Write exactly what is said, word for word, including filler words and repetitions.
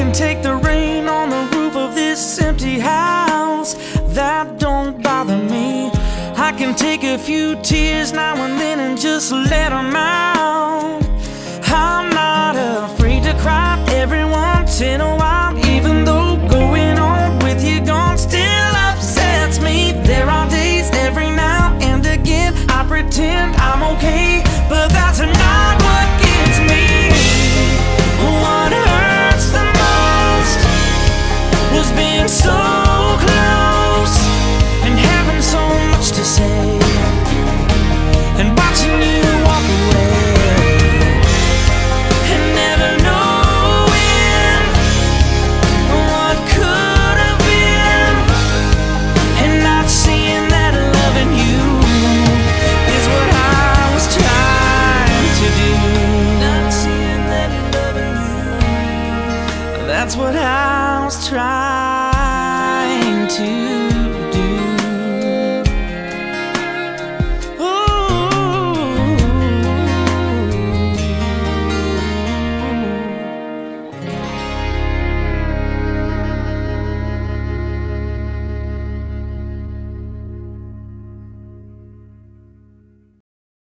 can take the rain on the roof of this empty house. That don't bother me. I can take a few tears now and then and just let them out. I'm not afraid to cry every once in a while, even though going on with you gone still upsets me. There are days every now and again I pretend I'm okay, but that's not what gets me. What hurts the most was being so close and having so much to say, and watching you walk away and never knowing what could have been, and not seeing that loving you is what I was trying to do. Not seeing that loving you, that's what I was trying to do.